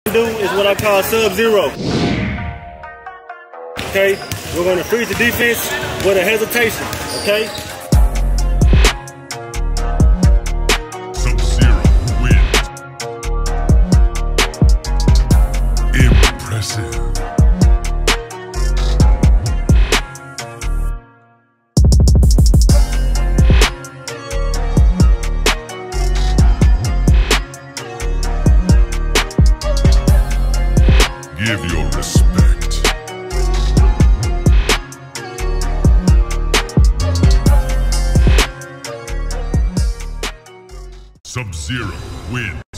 do is what I call Sub-Zero. Okay, we're gonna freeze the defense with a hesitation. Okay. Sub-Zero wins. Impressive. Give your respect. Sub-Zero wins.